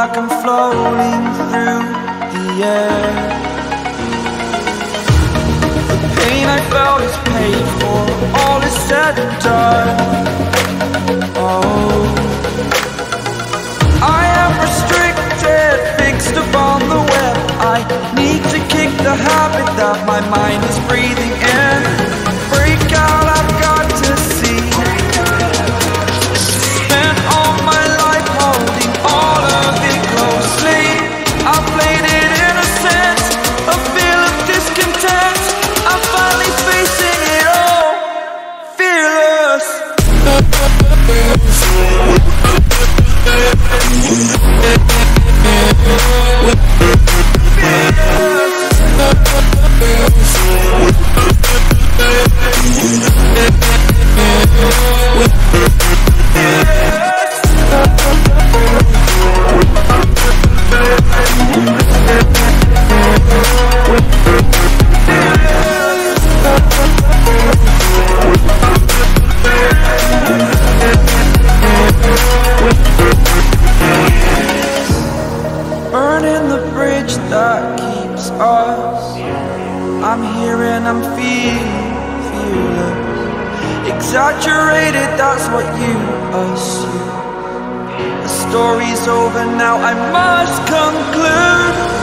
like I'm floating through the air. The pain I felt is paid for, all is said and done. Oh, I am restricted, fixed upon the web. I need to kick the habit that my mind is breathing in. Break out, I've got to see. Spent all my life holding all of it closely. I played it innocent, a feel of discontent. I'm finally facing it all, fearless. Burning the bridge that keeps us. I'm here and I'm feeling fearless. Exaggerated, that's what you assume. The story's over now, I must conclude.